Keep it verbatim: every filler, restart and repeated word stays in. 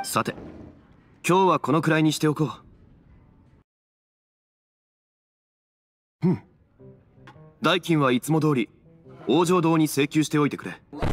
さて今日はこのくらいにしておこう。うん。代金はいつも通り王城堂に請求しておいてくれ。